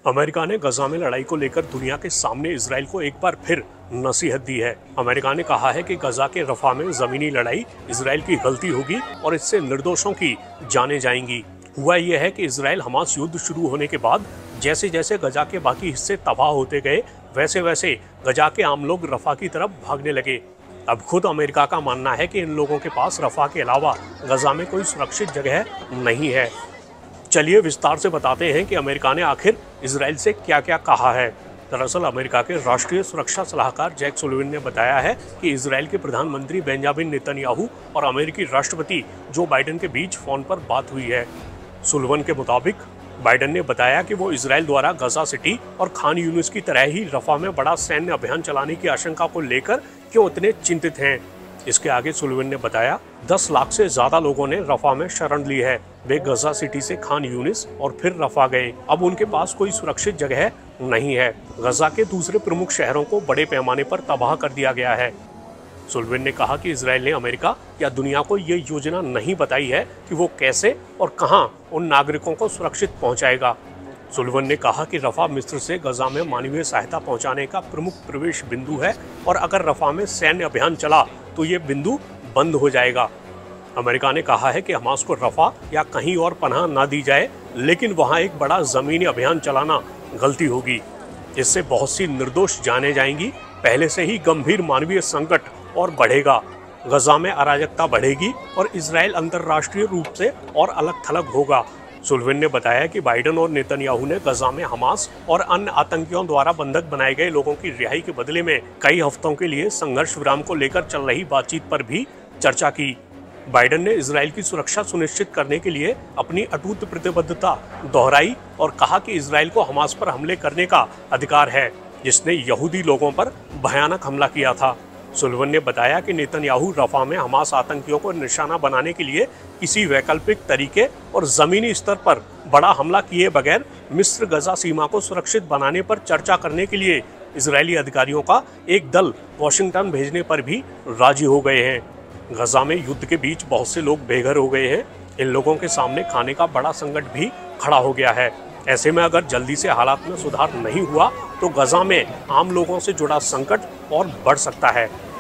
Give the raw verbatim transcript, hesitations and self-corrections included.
America ने गजा में लड़ाई को लेकर दुनिया के सामने इजराइल को एक बार फिर नसीहत दी है। अमेरिका ने कहा है कि गजा के रफा में जमीनी लड़ाई इजराइल की गलती होगी और इससे निर्दोषों की जानें जाएंगी। हुआ यह है कि इजराइल हमास युद्ध शुरू होने के बाद जैसे जैसे गजा के बाकी हिस्से तबाह होते गए, वैसे वैसे गजा के आम लोग रफा की तरफ भागने लगे। अब खुद अमेरिका का मानना है कि इन लोगों के पास रफा के अलावा गजा में कोई सुरक्षित जगह नहीं है। चलिए विस्तार से बताते हैं कि अमेरिका ने आखिर इजराइल से क्या क्या कहा है। दरअसल अमेरिका के राष्ट्रीय सुरक्षा सलाहकार जैक सुलिवन ने बताया है कि इजराइल के प्रधानमंत्री बेंजामिन नेतन्याहू और अमेरिकी राष्ट्रपति जो बाइडेन के बीच फोन पर बात हुई है। सुलिवन के मुताबिक बाइडेन ने बताया कि वो इजराइल द्वारा गजा सिटी और खान यूनिस की तरह ही रफा में बड़ा सैन्य अभियान चलाने की आशंका को लेकर क्यों इतने चिंतित हैं। इसके आगे सुलिवन ने बताया दस लाख से ज्यादा लोगों ने रफा में शरण ली है। वे गजा सिटी से खान यूनिस और फिर रफा गए। अब उनके पास कोई सुरक्षित जगह नहीं है। गजा के दूसरे प्रमुख शहरों को बड़े पैमाने पर तबाह कर दिया गया है। सुलिवन ने कहा कि इजराइल ने अमेरिका या दुनिया को ये योजना नहीं बताई है कि वो कैसे और कहां उन नागरिकों को सुरक्षित पहुंचाएगा। सुलिवन ने कहा कि रफा मिस्र से गजा में मानवीय सहायता पहुंचाने का प्रमुख प्रवेश बिंदु है और अगर रफा में सैन्य अभियान चला तो ये बिंदु बंद हो जाएगा। अमेरिका ने कहा है कि हमास को रफा या कहीं और पनाह ना दी जाए, लेकिन वहां एक बड़ा जमीनी अभियान चलाना गलती होगी। इससे बहुत सी निर्दोष जाने जाएंगी। पहले से ही गंभीर मानवीय संकट और बढ़ेगा। गजा में अराजकता बढ़ेगी और इजराइल अंतर्राष्ट्रीय रूप से और अलग थलग होगा। सुलिवन ने बताया कि बाइडेन और नेतन्याहू ने गजा में हमास और अन्य आतंकियों द्वारा बंधक बनाए गए लोगों की रिहाई के बदले में कई हफ्तों के लिए संघर्ष विराम को लेकर चल रही बातचीत पर भी चर्चा की। बाइडेन ने इजराइल की सुरक्षा सुनिश्चित करने के लिए अपनी अटूट प्रतिबद्धता दोहराई और कहा कि इजराइल को हमास पर हमले करने का अधिकार है, जिसने यहूदी लोगों पर भयानक हमला किया था। सुलिवन ने बताया कि नेतन्याहू रफा में हमास आतंकियों को निशाना बनाने के लिए किसी वैकल्पिक तरीके और जमीनी स्तर पर बड़ा हमला किए बगैर मिस्र गजा सीमा को सुरक्षित बनाने पर चर्चा करने के लिए इजरायली अधिकारियों का एक दल वॉशिंगटन भेजने पर भी राजी हो गए हैं। गजा में युद्ध के बीच बहुत से लोग बेघर हो गए हैं। इन लोगों के सामने खाने का बड़ा संकट भी खड़ा हो गया है। ऐसे में अगर जल्दी से हालात में सुधार नहीं हुआ तो गजा में आम लोगों से जुड़ा संकट और बढ़ सकता है।